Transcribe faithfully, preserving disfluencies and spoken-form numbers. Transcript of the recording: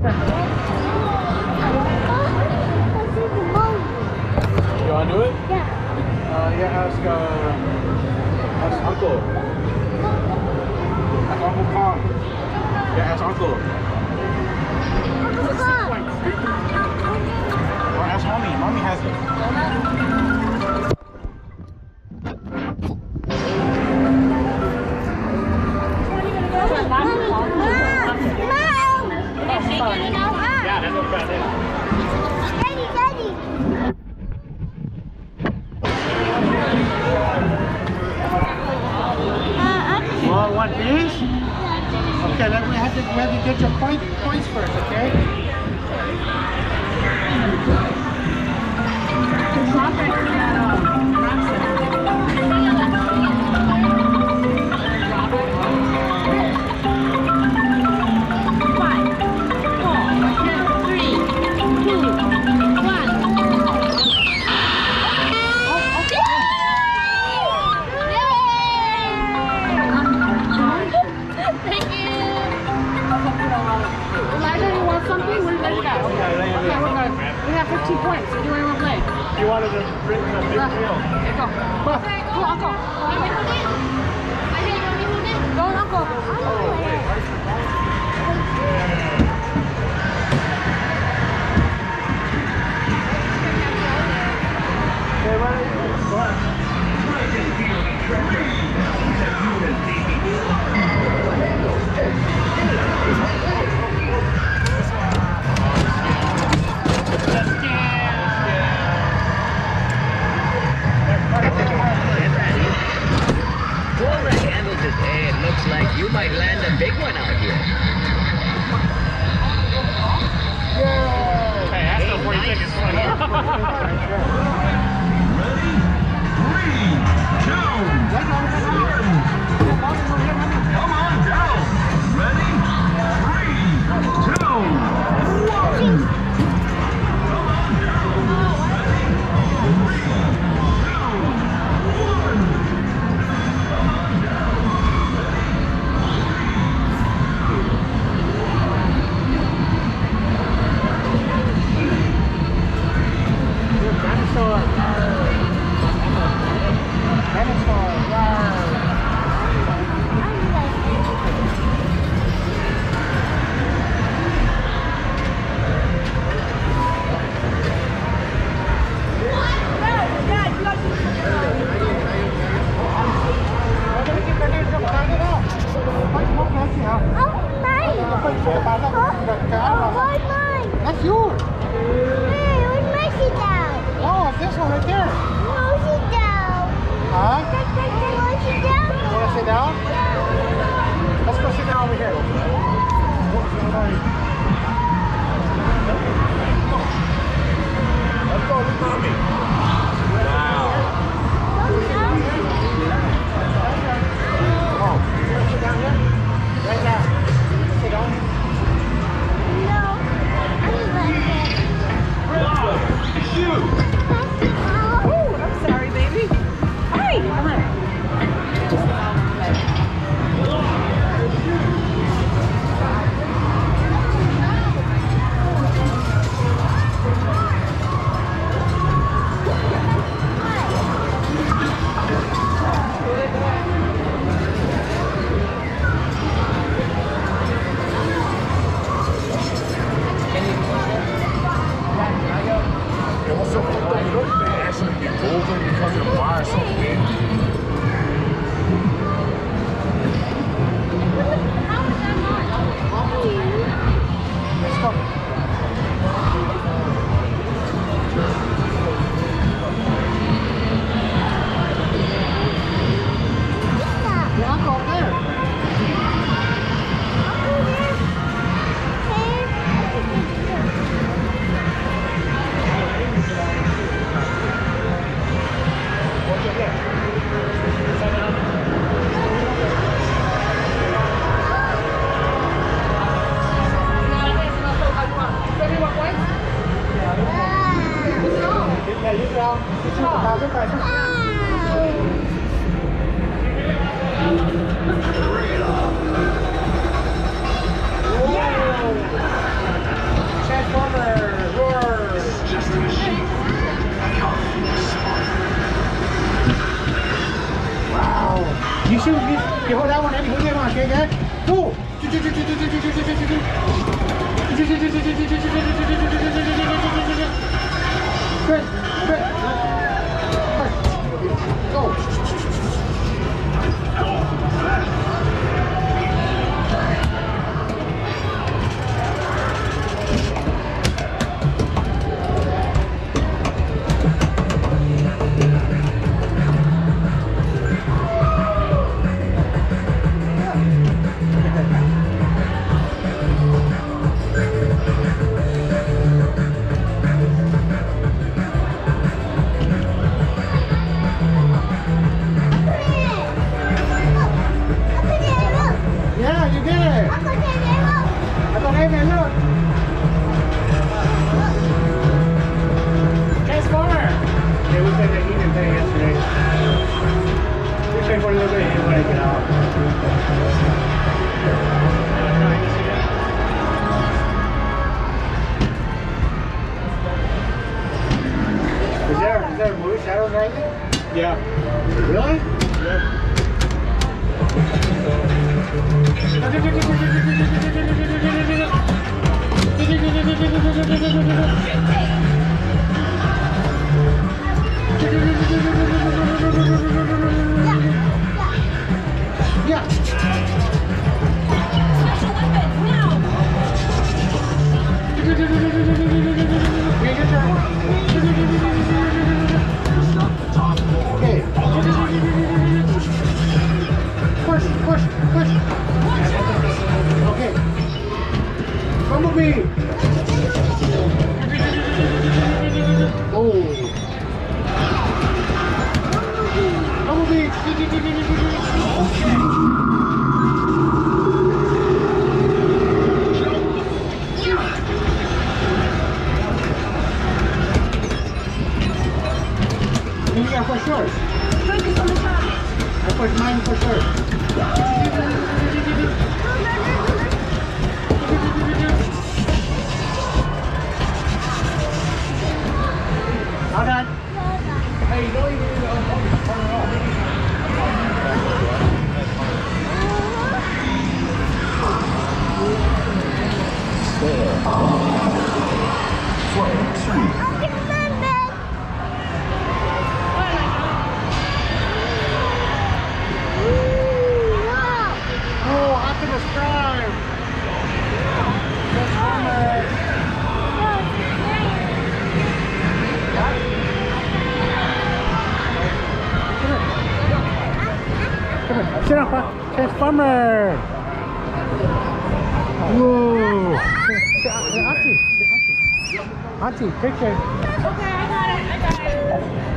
You want to do it? Yeah. Uh, yeah, ask, uh, ask Uncle. Ask Uncle Kong. Yeah, ask Uncle. Uncle Kong. Or ask Mommy. Mommy has it. Yeah, that's what that is. Daddy, Daddy. You want one piece? Okay, then we have to, we have to get your point, points first, okay? fifteen points. What do you want to play? You wanted to bring a big Uh, deal. Here, go. Go, Uncle. Go, Uncle. Okay, ready? Go ahead. Hey, it looks like you might land a big one out here. Hey, ask them before you take his money. Ready? Three, two, one. Come on down. Ready? Three, two, one. Come on down. Ready? Three, two, one. Come on down. Dinosaur. Dinosaur. That's yours. Hey, where's my seat down? Oh, it's this one right there. No, sit down. Huh? Want to sit down? You want to sit down? Let's go sit down over here. Let's go with Mommy. Wow. Come on. You want to sit down here? Right now. Sit down. No. I need It's you. Oh, I'm sorry, baby. Hey, come on. It was so fucked up. You know they actually get golden because the wire is so big. Let's go. Your uncle up there. What's your name? Sit down. Yeah, you down. It's not a thousand pesos. Whoa. Good, good. Go. Yeah, you did it. I thought, hey man, look. Transformer. Yeah, we played the heating thing yesterday. We played for a little bit and didn't want to get out. Is there, is there a movie Shadows Rising? Yeah. Really? Yeah. Yeah. Okay. Push, push, push. Okay. Bumblebee. Oh. Bumblebee. You gotta push yours. Focus on the top. I push mine, push yours. All done. Hey, you don't even need to turn it off. Oh, Optimus Prime. Sit up, Transformer! Whoa! Say Auntie, say Auntie. Auntie, picture. Okay, I got it. I got it.